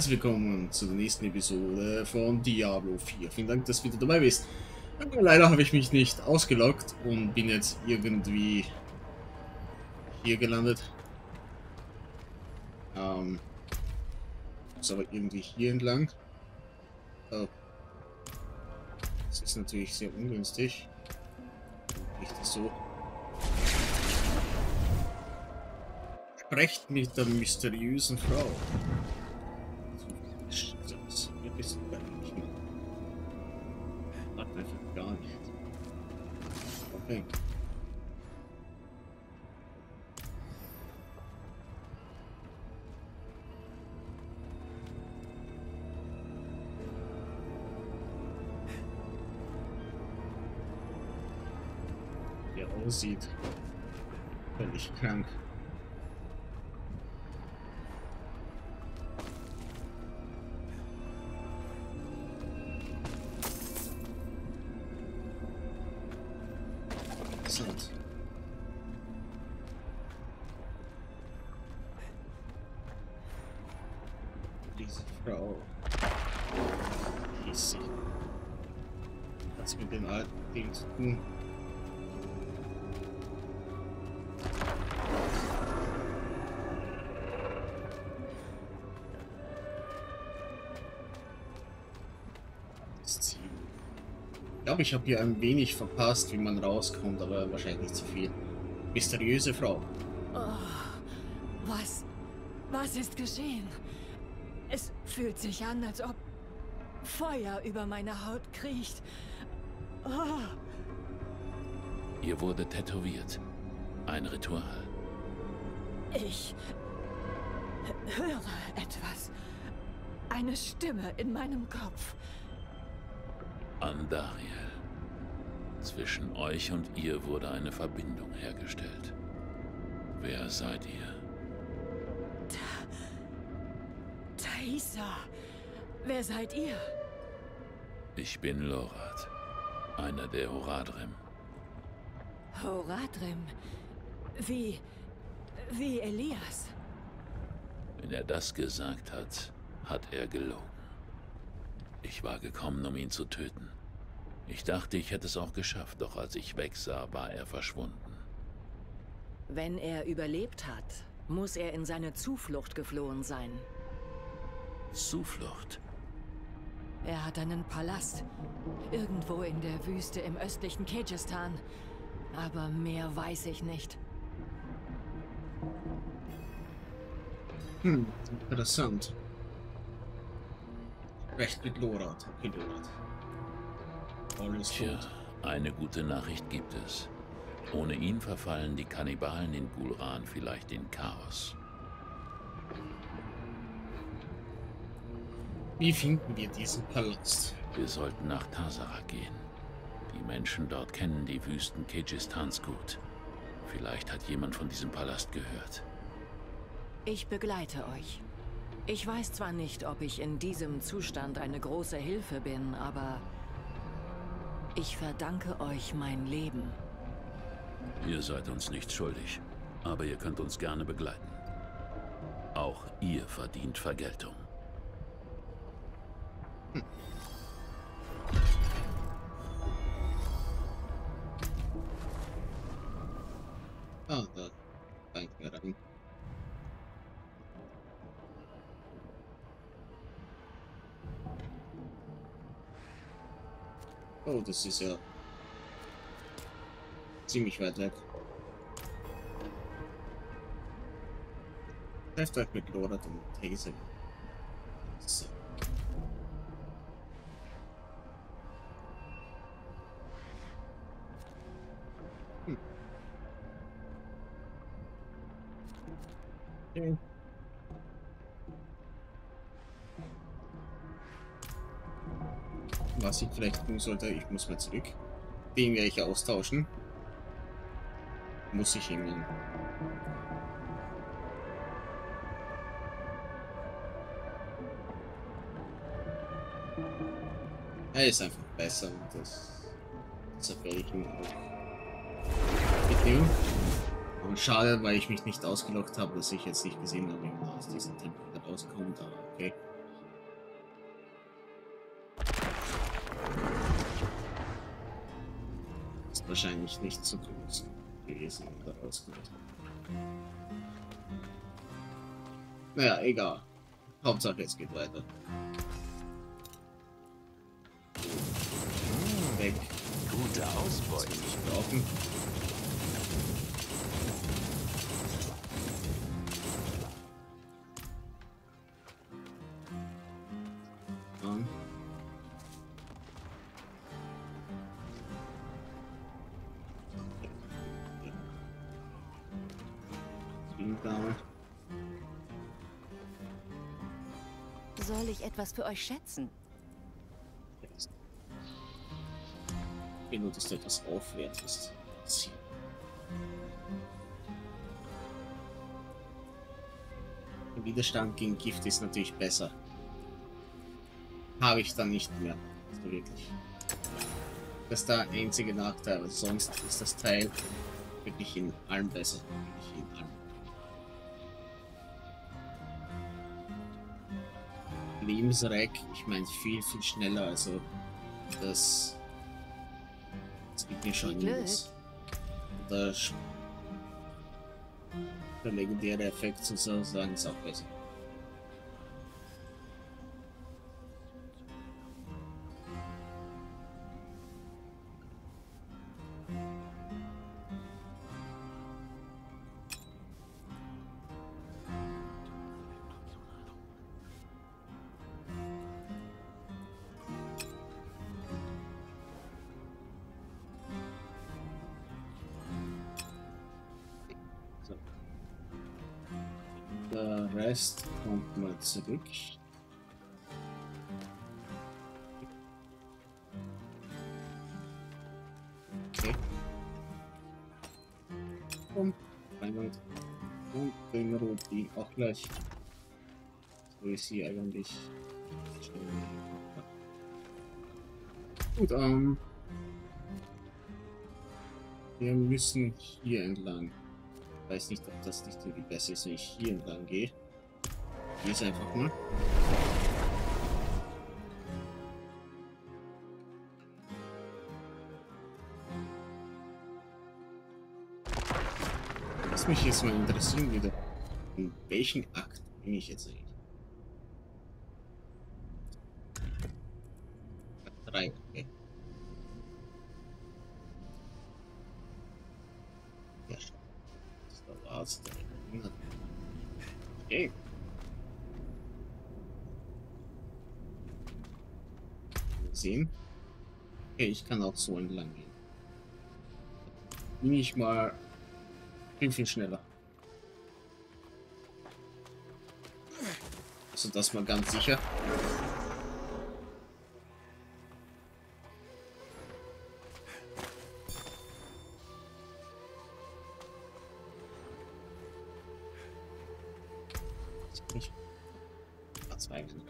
Herzlich willkommen zur nächsten Episode von Diablo 4. Vielen Dank, dass du wieder dabei bist. Leider habe ich mich nicht ausgeloggt und bin jetzt irgendwie hier gelandet. Ist aber irgendwie hier entlang. Oh. Das ist natürlich sehr ungünstig. Richtig so. Sprecht mit der mysteriösen Frau. Wer bist du eigentlich? Hat einfach gar nicht. Okay. Der aussieht völlig krank. Interessant. Diese Frau. Hieß sie. Was mit den alten Dingen zu tun? Ich glaube, ich habe hier ein wenig verpasst, wie man rauskommt, aber wahrscheinlich nicht zu viel. Mysteriöse Frau. Oh, was ist geschehen? Es fühlt sich an, als ob Feuer über meine Haut kriecht. Oh. Ihr wurde tätowiert. Ein Ritual. Ich höre etwas. Eine Stimme in meinem Kopf. Andariel. Zwischen euch und ihr wurde eine Verbindung hergestellt. Wer seid ihr? Thaisa. Wer seid ihr? Ich bin Lorath, einer der Horadrim. Horadrim? Wie Elias? Wenn er das gesagt hat, hat er gelogen. Ich war gekommen, um ihn zu töten. Ich dachte, ich hätte es auch geschafft, doch als ich wegsah, war er verschwunden. Wenn er überlebt hat, muss er in seine Zuflucht geflohen sein. Zuflucht? Er hat einen Palast. Irgendwo in der Wüste im östlichen Kirgisistan. Aber mehr weiß ich nicht. Interessant. Recht mit Lorath. Okay, Lorath. Alles Tja, gut. eine gute Nachricht gibt es. Ohne ihn verfallen die Kannibalen in Gul'ran vielleicht in Chaos. Wie finden wir diesen Palast? Wir sollten nach Tazara gehen. Die Menschen dort kennen die Wüsten Kirgisistans gut. Vielleicht hat jemand von diesem Palast gehört. Ich begleite euch. Ich weiß zwar nicht, ob ich in diesem Zustand eine große Hilfe bin, aber ich verdanke euch mein Leben. Ihr seid uns nicht schuldig, aber ihr könnt uns gerne begleiten. Auch ihr verdient Vergeltung. Ah, da rein wir rein. Oh, das ist ja ziemlich weit weg. Trefft euch mit Lorath und Thaisa. So. Okay. Was ich vielleicht tun sollte, ich muss mal zurück. Den werde ich austauschen. Muss ich irgendwie. Er ist einfach besser und das werde ich ihn auch mitnehmen. Und schade, weil ich mich nicht ausgeloggt habe, dass ich jetzt nicht gesehen habe, wie man aus diesem Tempel rauskommt, aber okay. wahrscheinlich nicht so gut gewesen oder rausgehört. Naja, egal. Hauptsache es geht weiter. Weg. Gute Ausbeute. Nicht brauchen. Soll ich etwas für euch schätzen? Benutzt etwas Aufwertes. Der Widerstand gegen Gift ist natürlich besser. Habe ich dann nicht mehr. Also wirklich. Das ist der einzige Nachteil. Also sonst ist das Teil wirklich in allem besser. Wirklich in allem. Lebensreck, ich meine viel schneller, also das gibt mir schon nichts. Der legendäre Effekt sozusagen ist auch besser. Der Rest kommt mal zurück. Okay. Und Reinhold. Und den Roti auch gleich. So ist sie eigentlich. Gut, wir müssen hier entlang. Ich weiß nicht, ob das nicht irgendwie besser ist, wenn ich hier entlang gehe. Hier ist einfach mal. Was mich jetzt mal interessieren würde, in welchen Akt bin ich jetzt eigentlich? 3, okay. Ja, schon. Das war's. Okay. Sehen. Okay, ich kann auch so entlang gehen. Bin ich mal viel schneller. Also das mal ganz sicher. Nicht. Was war eigentlich?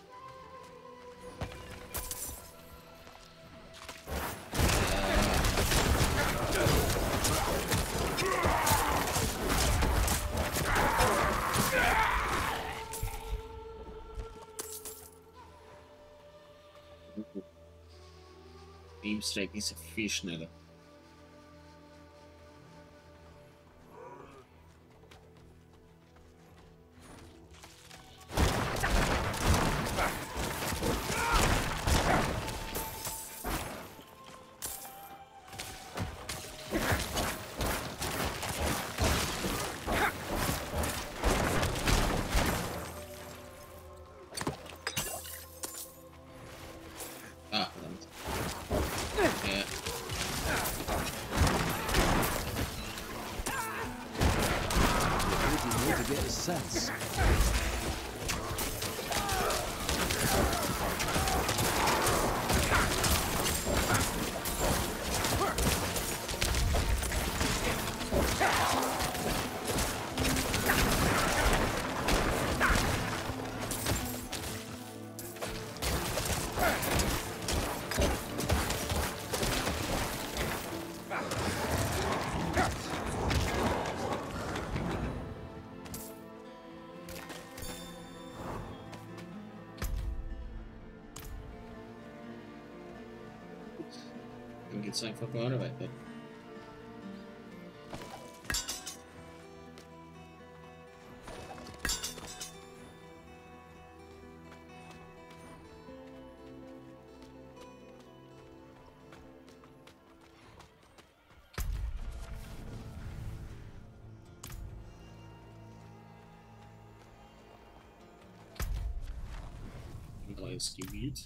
Beamstrike ist viel schneller. Ah, verdammt. Ja. Die nötige Essenz. Dann geht es einfach gerade weiter. Neues Gebiet.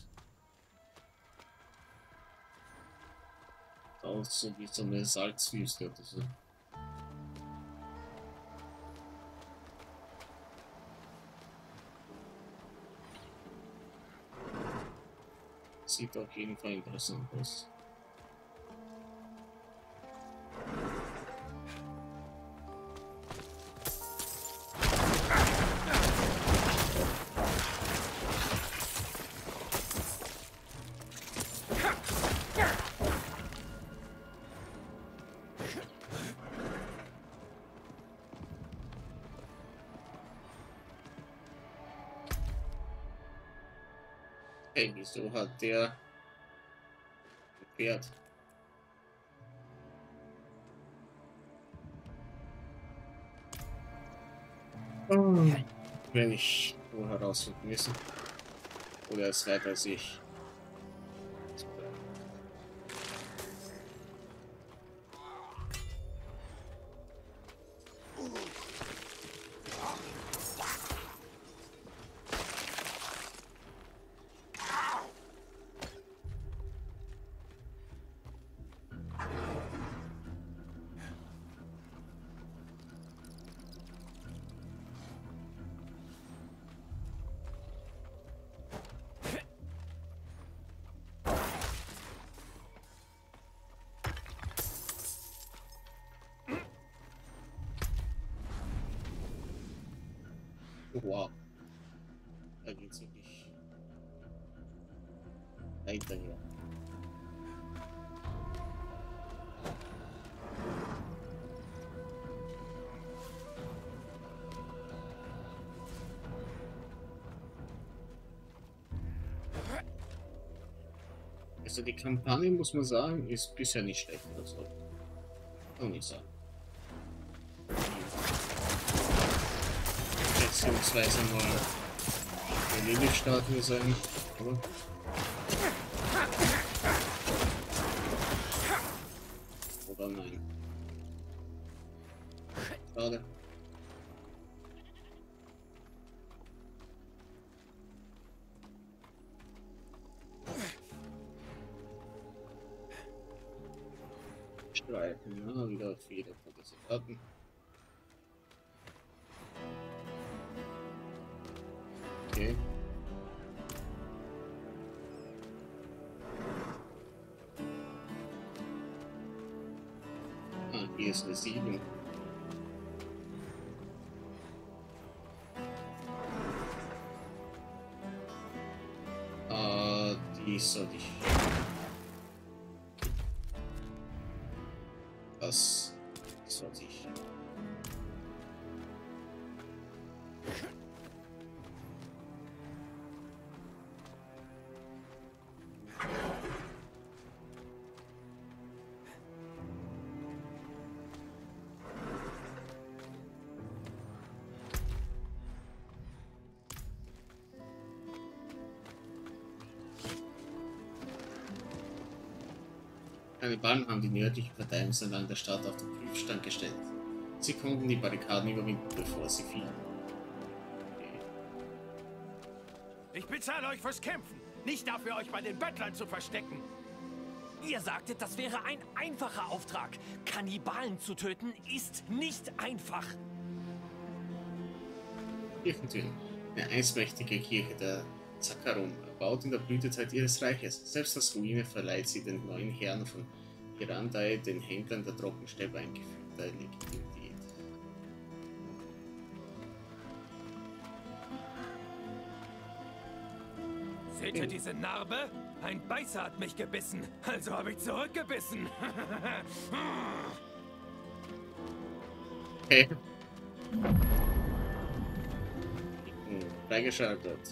Auch so wie so eine Salzwüste oder so. Sieht auf jeden Fall interessant aus. Hey, wieso hat der Pferd? Oh, wenn ich wohl herausfinden müssen. Oder es weiter als ich. Wow. Da geht's wirklich weiter hier. Also die Kampagne, muss man sagen, ist bisher nicht schlecht. Also, kann ich sagen. Beziehungsweise mal beliebig starten wir sein. Aber oder nein. Schade. Streifen, ja, wieder viele Daten. Okay. Ah, hier ist eine 7. Die sollte ich. Das sollte ich. Kannibalen haben die nördliche Verteidigungsanlagen der Stadt auf den Prüfstand gestellt. Sie konnten die Barrikaden überwinden, bevor sie fielen. Okay. Ich bezahle euch fürs Kämpfen, nicht dafür, euch bei den Bettlern zu verstecken. Ihr sagtet, das wäre ein einfacher Auftrag. Kannibalen zu töten ist nicht einfach. Kirchentürme. Eine einstmächtige Kirche der Zakarum, erbaut in der Blütezeit ihres Reiches. Selbst das Ruine verleiht sie den neuen Herren von Hirandai, den Händlern der Trockenstäbe, ein Gefühl der Legitimität. Seht ihr diese Narbe? Ein Beißer hat mich gebissen, also habe ich zurückgebissen. Okay. Freigeschaltet.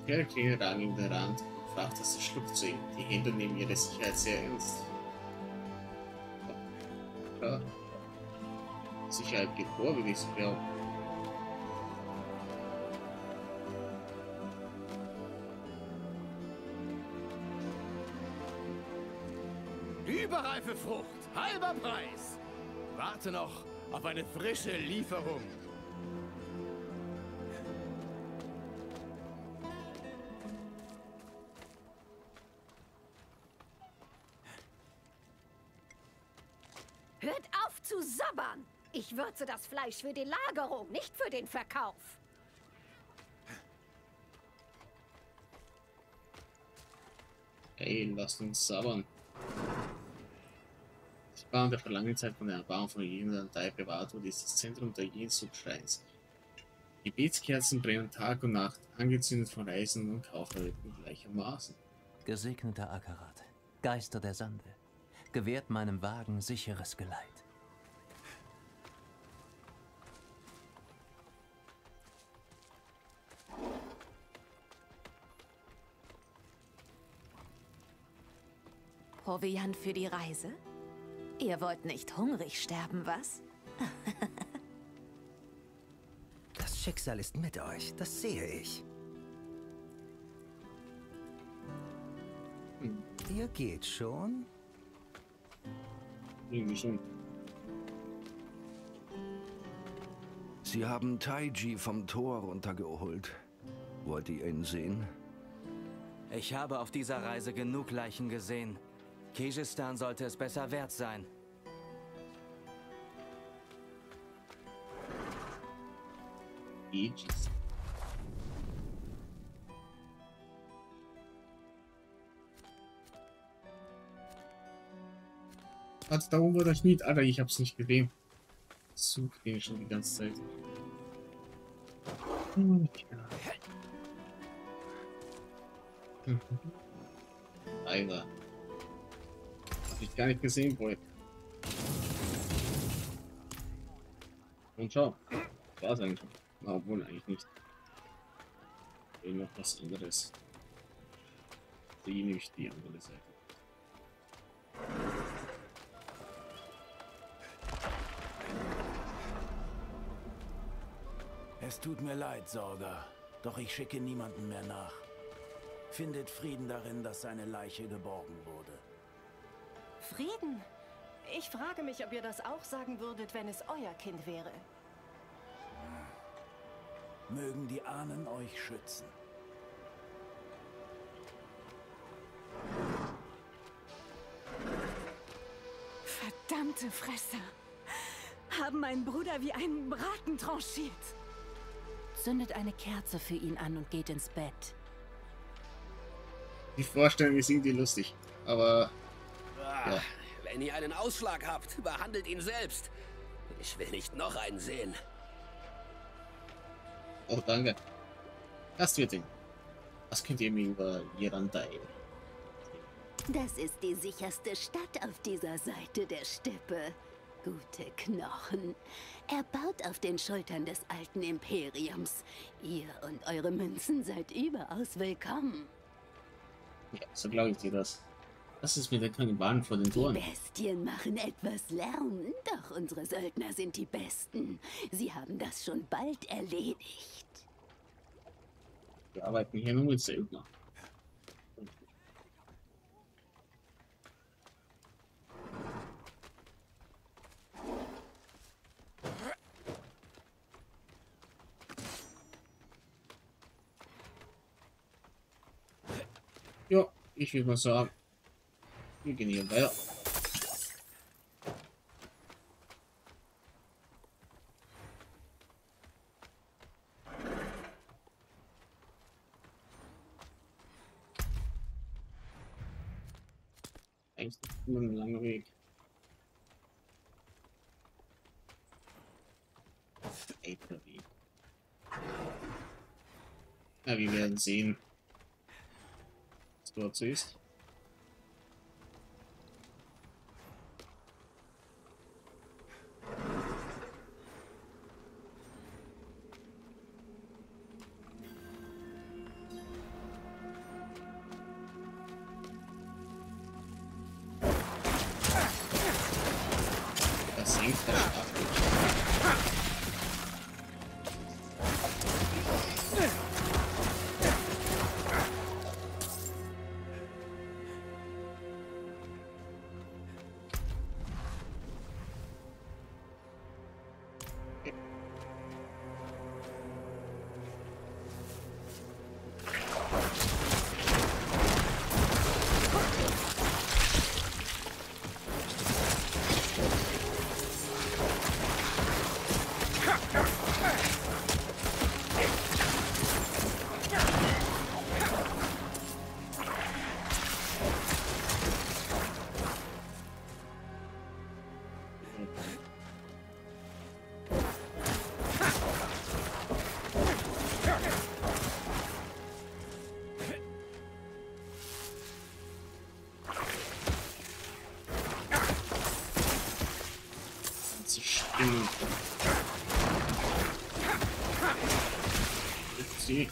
Perlklinge rang in der Rand und fragte das Schluck zu ihm. Die Händler nehmen ihre Sicherheit sehr ernst. Ja. Sicherheit geht vor, würde ich so glauben. Überreife Frucht, halber Preis. Warte noch auf eine frische Lieferung. Hört auf zu sabbern! Ich würze das Fleisch für die Lagerung, nicht für den Verkauf. Hey, lasst uns sabbern. Während der lange Zeit von der Erbauung von Jelandai bewahrt wurde, ist das Zentrum der Yin-Sub-Schreins. Gebetskerzen brennen Tag und Nacht, angezündet von Reisenden und Kaufleuten gleichermaßen. Gesegneter Akarat, Geister der Sande, gewährt meinem Wagen sicheres Geleit. Proviant für die Reise? Ihr wollt nicht hungrig sterben, was? Das Schicksal ist mit euch, das sehe ich. Ihr geht schon? Irgendwie schon. Sie haben Taiji vom Tor runtergeholt. Wollt ihr ihn sehen? Ich habe auf dieser Reise genug Leichen gesehen. Kirgisistan sollte es besser wert sein. Aegis. Warte, da oben war der Schmied. Alter, ich hab's nicht gesehen. Such den schon die ganze Zeit. Alter. Hab ich gar nicht gesehen, Boy. Und schau. Das war's eigentlich schon. Na, obwohl eigentlich nicht. Noch was anderes. Sehe nämlich die andere Seite. Es tut mir leid, Sorger, doch ich schicke niemanden mehr nach. Findet Frieden darin, dass seine Leiche geborgen wurde. Frieden? Ich frage mich, ob ihr das auch sagen würdet, wenn es euer Kind wäre. Mögen die Ahnen euch schützen. Verdammte Fresse! Haben meinen Bruder wie einen Braten tranchiert. Zündet eine Kerze für ihn an und geht ins Bett. Die Vorstellung ist irgendwie lustig, aber... Ja. Wenn ihr einen Ausschlag habt, behandelt ihn selbst. Ich will nicht noch einen sehen. Oh, danke. Gastwirtin, was könnt ihr mir über Jelandai? Das ist die sicherste Stadt auf dieser Seite der Steppe. Gute Knochen. Erbaut auf den Schultern des alten Imperiums. Ihr und eure Münzen seid überaus willkommen. Ja, so glaube ich dir das. Was ist mit der Kannibalen vor den Toren? Die Bestien machen etwas Lärm, doch unsere Söldner sind die Besten. Sie haben das schon bald erledigt. Wir arbeiten hier nur mit Söldner. Ja, ich würde mal sagen, wir gehen hier weiter. Eigentlich nur ein langer Weg. LKW. Ja, wir werden sehen, was dort so ist. Sie.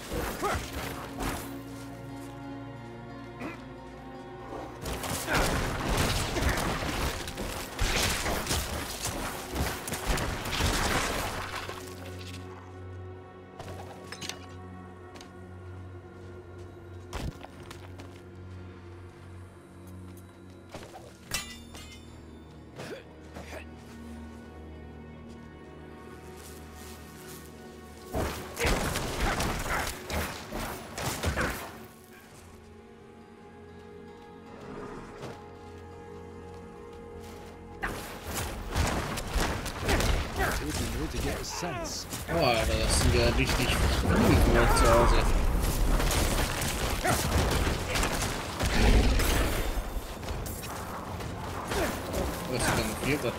Oh, Alter, das sind ja richtig gut gemacht zu Hause. Was ist denn noch hier da?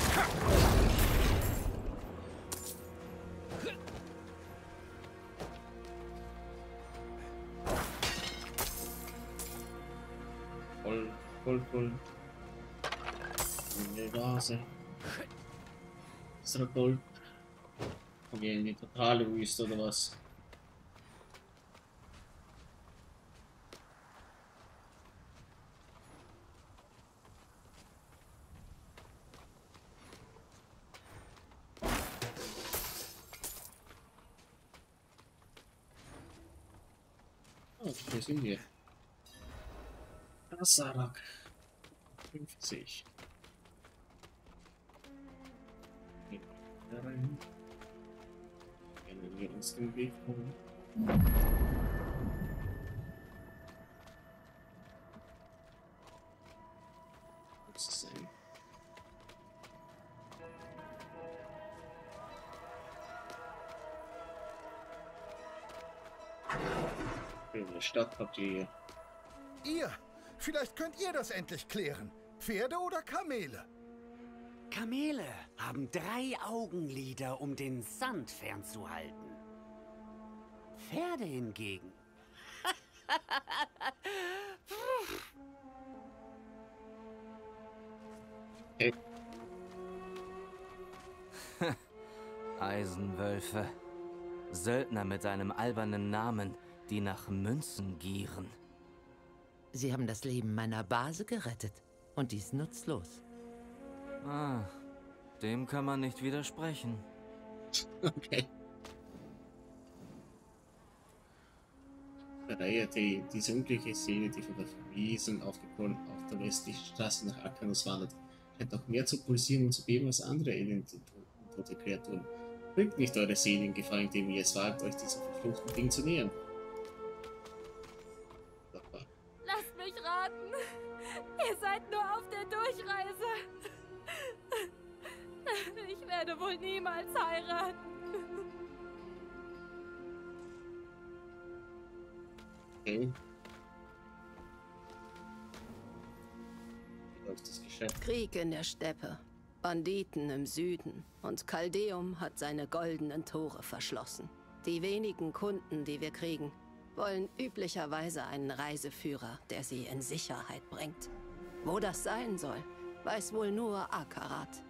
Voll. In der Vase. Ist das Gold? Okay, in die totale Wüste oder was? Oh, hier sind wir. Asarak 50. Da rein. Können wir uns den Weg holen. Muss es sein. In der Stadt habt ihr. Ihr! Vielleicht könnt ihr das endlich klären. Pferde oder Kamele? Kamele haben 3 Augenlider, um den Sand fernzuhalten. Pferde hingegen. Eisenwölfe. Söldner mit einem albernen Namen, die nach Münzen gieren. Sie haben das Leben meiner Base gerettet. Und dies nutzlos. Ah, dem kann man nicht widersprechen. Okay. Diese unglückliche Seele, die von der Verwesung aufgekommen auf der westlichen Straße nach Arcanus wandert, scheint noch mehr zu pulsieren und zu beben als andere elende tote Kreaturen. Bringt nicht eure Seele in Gefahr, indem ihr es wagt, euch diesem verfluchten Ding zu nähern. Lasst mich raten! Ihr seid nur auf der Durchreise! Ich werde wohl niemals heiraten. Okay. Wie läuft das Geschäft? Krieg in der Steppe, Banditen im Süden und Caldeum hat seine goldenen Tore verschlossen. Die wenigen Kunden, die wir kriegen, wollen üblicherweise einen Reiseführer, der sie in Sicherheit bringt. Wo das sein soll, weiß wohl nur Akarat.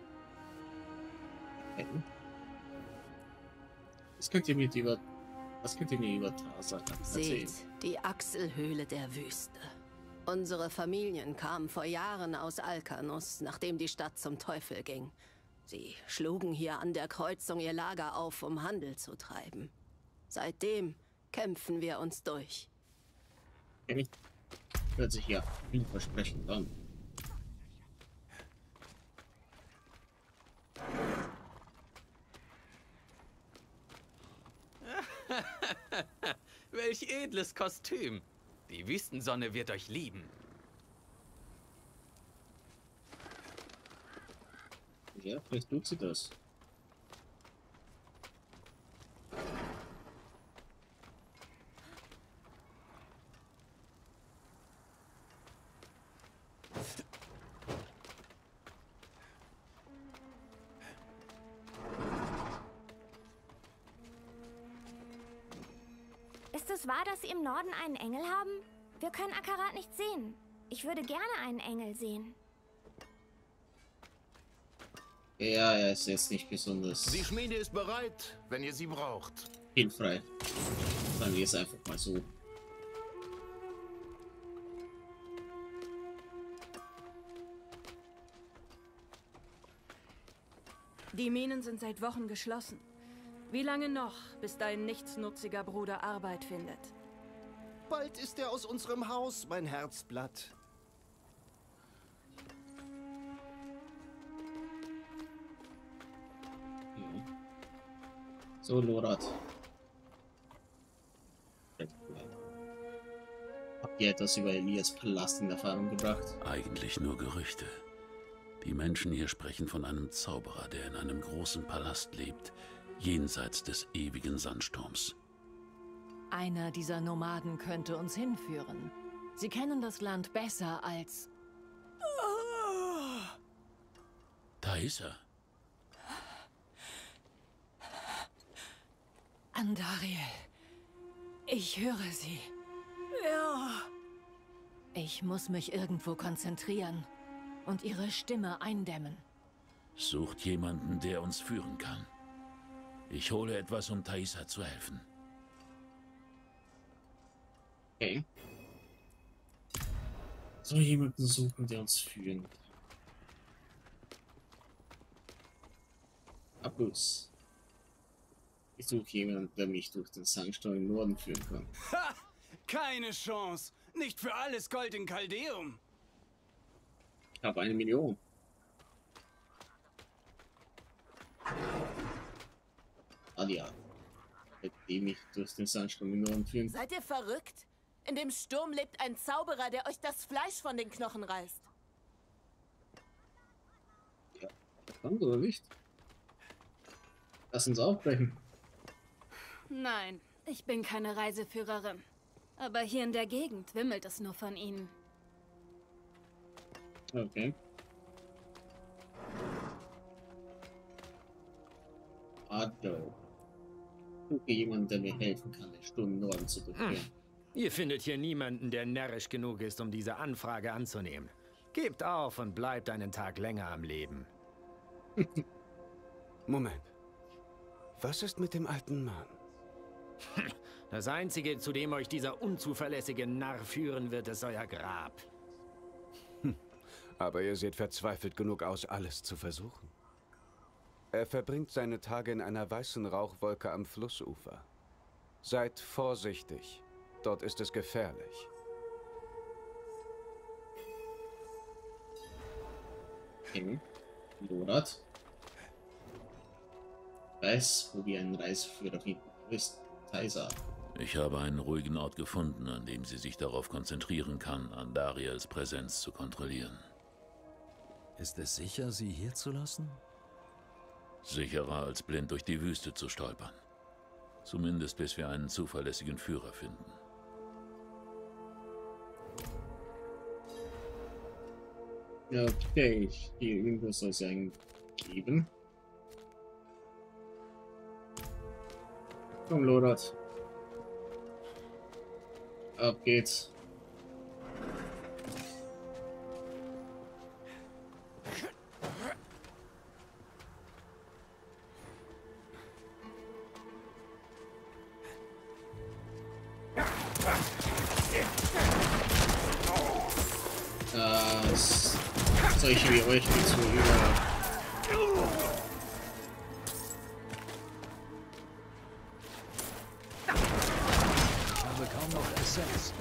Was könnt ihr mir über Tarsaka erzählen? Seht die Achselhöhle der Wüste. Unsere Familien kamen vor Jahren aus Alcanus, nachdem die Stadt zum Teufel ging. Sie schlugen hier an der Kreuzung ihr Lager auf, um Handel zu treiben. Seitdem kämpfen wir uns durch. Okay. Hört sich ja vielversprechend an. Welch edles Kostüm. Die Wüstensonne wird euch lieben. Ja, vielleicht tut sie das. Ist es wahr, dass Sie im Norden einen Engel haben? Wir können Akarat nicht sehen. Ich würde gerne einen Engel sehen. Ja, er ist jetzt nicht besonders Die Schmiede ist bereit, wenn ihr sie braucht. hilfreich. Sagen wir es einfach mal so. Die Minen sind seit Wochen geschlossen. Wie lange noch, bis dein nichtsnutziger Bruder Arbeit findet? Bald ist er aus unserem Haus, mein Herzblatt. So, Lorat. Habt ihr etwas über Elias Palast in Erfahrung gebracht? Eigentlich nur Gerüchte. Die Menschen hier sprechen von einem Zauberer, der in einem großen Palast lebt, jenseits des ewigen Sandsturms. Einer dieser Nomaden könnte uns hinführen. Sie kennen das Land besser als... Thaisa. Andariel. Ich höre sie. Ja. Ich muss mich irgendwo konzentrieren und ihre Stimme eindämmen. Sucht jemanden, der uns führen kann. Ich hole etwas, um Thaisa zu helfen. Okay. So jemanden suchen, der uns führen kann. Abus. Ich suche jemanden, der mich durch den Sandsturm im Norden führen kann. Ha! Keine Chance. Nicht für alles Gold in Kaldeum. Ich habe 1 Million. Alia. Die mich durch den Sandsturm im Norden führen. Seid ihr verrückt? In dem Sturm lebt ein Zauberer, der euch das Fleisch von den Knochen reißt. Ja, verdammt oder nicht? Lass uns aufbrechen. Nein, ich bin keine Reiseführerin. Aber hier in der Gegend wimmelt es nur von ihnen. Okay. Also. Suche jemanden, der mir helfen kann, den Sturm im Norden zu durchqueren. Ihr findet hier niemanden, der närrisch genug ist, um diese Anfrage anzunehmen. Gebt auf und bleibt einen Tag länger am Leben. Moment. Was ist mit dem alten Mann? Das Einzige, zu dem euch dieser unzuverlässige Narr führen wird, ist euer Grab. Aber ihr seht verzweifelt genug aus, alles zu versuchen. Er verbringt seine Tage in einer weißen Rauchwolke am Flussufer. Seid vorsichtig. Dort ist es gefährlich. Okay. Lorat. Weiß, wo wir einen Reiseführer finden. Wo ist Thaisa? Ich habe einen ruhigen Ort gefunden, an dem sie sich darauf konzentrieren kann, Andariels Präsenz zu kontrollieren. Ist es sicher, sie hier zu lassen? Sicherer als blind durch die Wüste zu stolpern. Zumindest bis wir einen zuverlässigen Führer finden. Okay, hier irgendwo soll es einen geben. Komm, Lorat. Ab geht's. dass solche wie euch nicht so über... Ich habe kaum noch Essenz.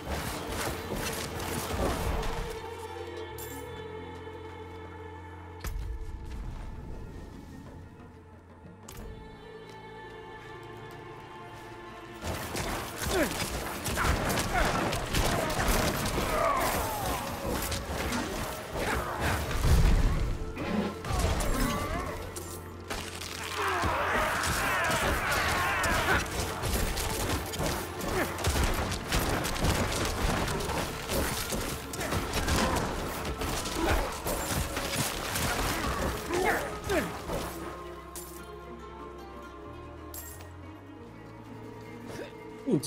Gut.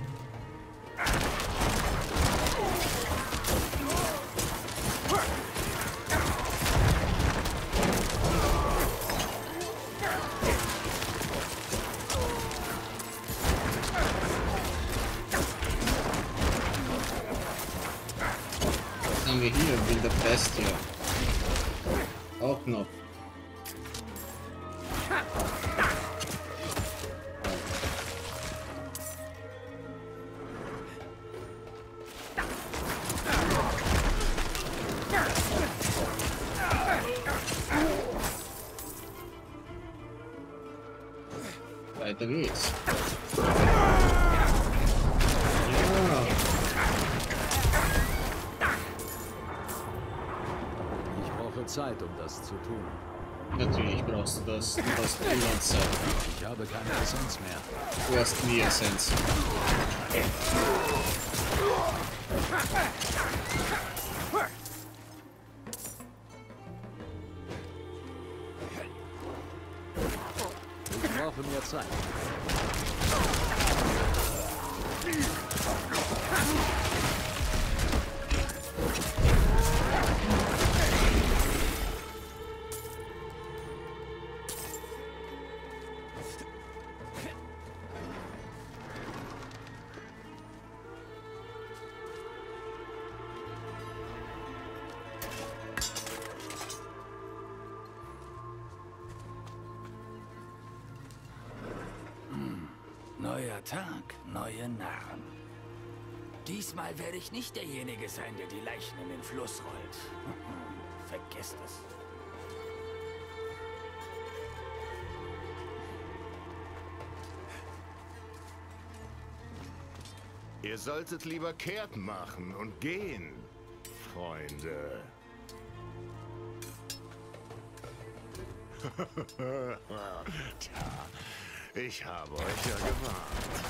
Was haben wir hier? Wilde Bestie. Auch noch. Weiter geht's. Ja. Ich brauche Zeit, um das zu tun. Natürlich brauchst du das. Du brauchst immer Zeit. Ich habe keine Essenz mehr. Du hast nie Essenz. Ich brauche mehr Zeit. Neuer Tag, neue Narren. Diesmal werde ich nicht derjenige sein, der die Leichen in den Fluss rollt. Vergesst es. Ihr solltet lieber kehrt machen und gehen, Freunde. Tja, ich habe euch ja gewarnt.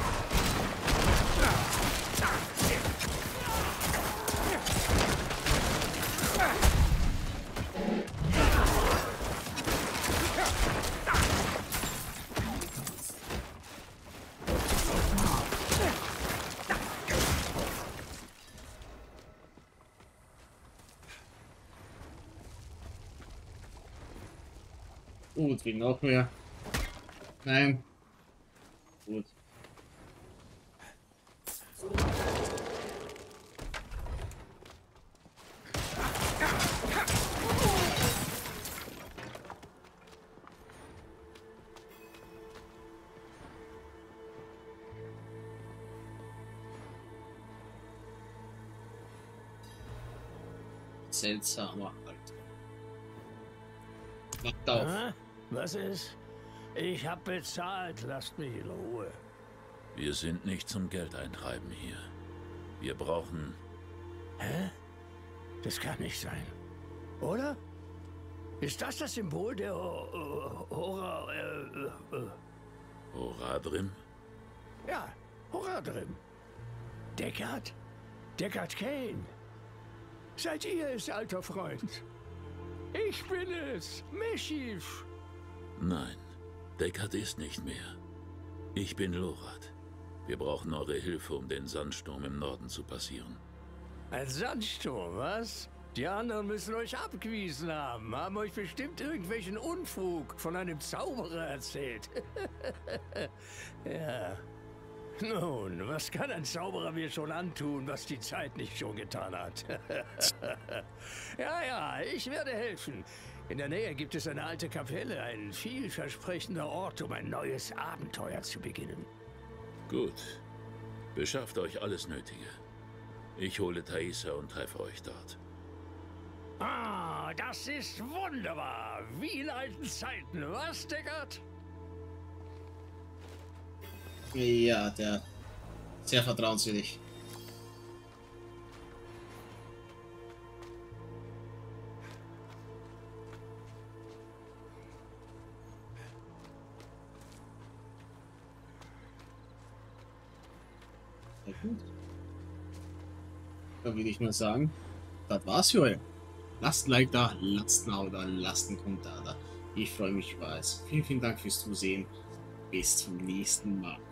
Gut, wie noch mehr? Nein. Gut. Seltsamer halt. Macht auf. Ah, was ist? Ich hab bezahlt, lasst mich in Ruhe. Wir sind nicht zum Geldeintreiben hier. Wir brauchen... Hä? Das kann nicht sein. Oder? Ist das das Symbol der Horadrim? Ja, Horadrim. Deckard? Deckard Cain. Seid ihr es, alter Freund? Ich bin es, Meshif. Nein, Deckard ist nicht mehr. Ich bin Lorath. Wir brauchen eure Hilfe, um den Sandsturm im Norden zu passieren. Ein Sandsturm, was? Die anderen müssen euch abgewiesen haben, haben euch bestimmt irgendwelchen Unfug von einem Zauberer erzählt. Ja, Nun, was kann ein Zauberer mir schon antun, was die Zeit nicht schon getan hat? Ja, ich werde helfen. In der Nähe gibt es eine alte Kapelle, ein vielversprechender Ort, um ein neues Abenteuer zu beginnen. Gut. Beschafft euch alles Nötige. Ich hole Thaisa und treffe euch dort. Ah, das ist wunderbar. Wie in alten Zeiten, was, Deckard? Ja, der sehr vertrauenswürdig. Ja, gut. Dann würde ich mal sagen, das war's für heute. Lasst ein Like da, lasst ein Abo da, lasst einen Kommentar da. Ich freue mich über alles. Vielen Dank fürs Zusehen. Bis zum nächsten Mal.